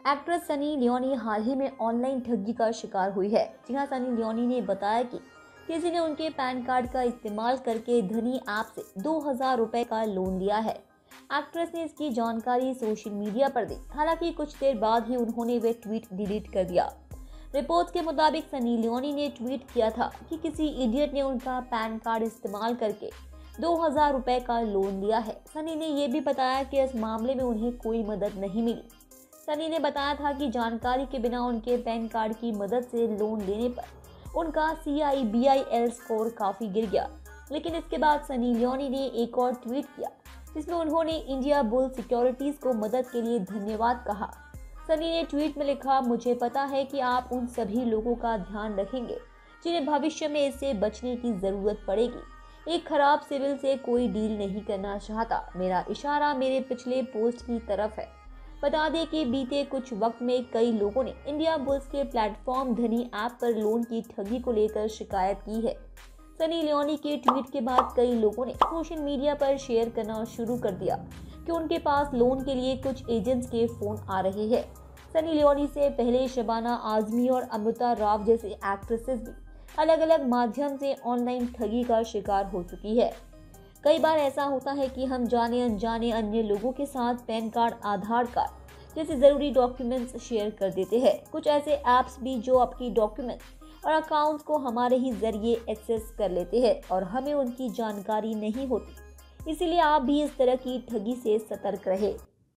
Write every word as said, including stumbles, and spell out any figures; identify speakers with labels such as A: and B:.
A: Actress Sunny Leone हाल ही में ऑनलाइन ठगी का शिकार हुई है। जी हाँ, सनी लियोनी ने बताया कि किसी ने उनके पैन कार्ड का इस्तेमाल करके धनी ऐप से दो हज़ार रुपए का लोन लिया है। एक्ट्रेस ने इसकी जानकारी सोशल मीडिया पर दी। हालांकि कुछ देर बाद ही उन्होंने वे ट्वीट डिलीट कर दिया। रिपोर्ट्स के मुताबिक सनी लियोनी ने ट्वीट किया था कि किसी इडियट ने उनका पैन कार्ड इस्तेमाल करके दो हज़ार रुपए का लोन लिया है। सनी ने यह भी बताया कि इस मामले में उन्हें कोई मदद नहीं मिली। सनी ने बताया था कि जानकारी के बिना उनके पैन कार्ड की मदद से लोन लेने पर उनका C I B I L score काफी गिर गया। लेकिन इसके बाद सनी लियोनी ने एक और ट्वीट किया जिसमें उन्होंने इंडिया बुल सिक्योरिटीज को मदद के लिए धन्यवाद कहा। सनी ने ट्वीट में लिखा, मुझे पता है कि आप उन सभी लोगों का ध्यान रखेंगे जिन्हें भविष्य में इससे बचने की जरूरत पड़ेगी। एक खराब सिविल से कोई डील नहीं करना चाहता। मेरा इशारा मेरे पिछले पोस्ट की तरफ है। बता दें कि बीते कुछ वक्त में कई लोगों ने इंडिया बुल्स के प्लेटफॉर्म धनी ऐप पर लोन की ठगी को लेकर शिकायत की है। सनी लियोनी के ट्वीट के बाद कई लोगों ने सोशल मीडिया पर शेयर करना शुरू कर दिया कि उनके पास लोन के लिए कुछ एजेंट्स के फोन आ रहे हैं। सनी लियोनी से पहले शबाना आजमी और अमृता राव जैसे एक्ट्रेसेस भी अलग अलग माध्यम से ऑनलाइन ठगी का शिकार हो चुकी है। कई बार ऐसा होता है कि हम जाने अनजाने अन्य लोगों के साथ पैन कार्ड, आधार कार्ड जैसे ज़रूरी डॉक्यूमेंट्स शेयर कर देते हैं। कुछ ऐसे ऐप्स भी जो आपकी डॉक्यूमेंट्स और अकाउंट्स को हमारे ही जरिए एक्सेस कर लेते हैं और हमें उनकी जानकारी नहीं होती। इसीलिए आप भी इस तरह की ठगी से सतर्क रहे।